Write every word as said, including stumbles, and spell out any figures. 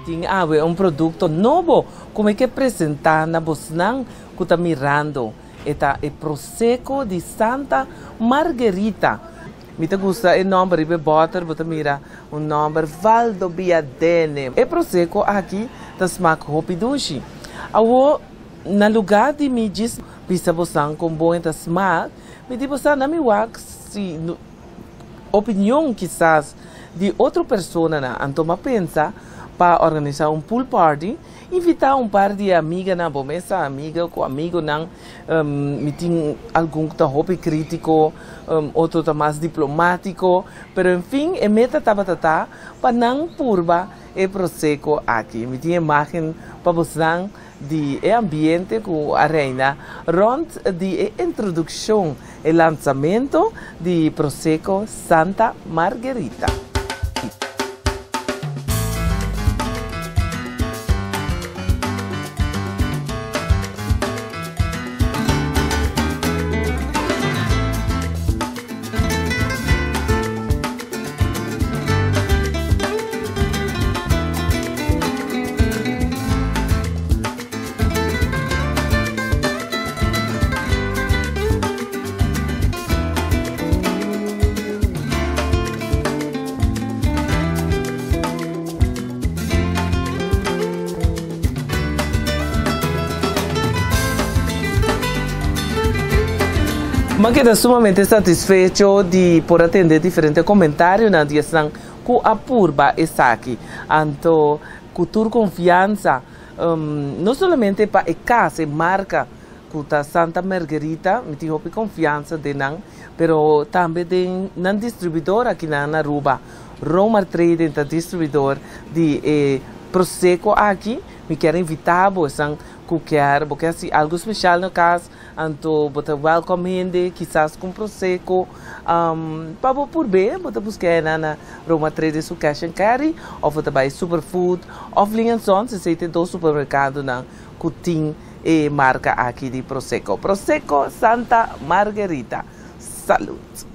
Tem ah, um produto novo. Como é que apresentar na Bosnan que está mirando? Eta é Prosecco de Santa Margherita. Me gusta o nome, ribe botar, bota mira, o nome Valdobbiadene. É Prosecco aqui, tá smaak hopidushi. Awo na lugar de me diz, pisa Bosnan com bom eta smaak, me diz Bosnan na mi wak si opinião quizás de outra pessoa na antoma pensa para organizar um pool party, invitar um par de amigas na bomesa, amiga com amigo não, um, me tem algum que tá hobby crítico, um, outro tá mais diplomático, pero enfim, é meta tabatata para não purba é Prosecco aqui. Me tem imagem para você de é ambiente com a reina, rond de introdução e lançamento de Prosecco Santa Margherita. Me queda sumamente satisfecho de por atender diferentes comentários na direção que a purba está aqui. Então, cultura confiança, um, não somente para a casa, marca que Santa Margherita, me tenho confiança de não, pero também de não distribuidor aqui na Aruba. Roma Trading, da distribuidor de eh, Prosecco aqui, me quero invitar a qualquer, porque assim algo especial no caso, então bota welcome hindi, quizás com Prosecco, um, para por bem, bota buscar na Roma Trading su cash and carry, ou bota by superfood, ou linhanson, se você tem dois supermercados na que e marca aqui de Prosecco. Prosecco Santa Margherita. Salud!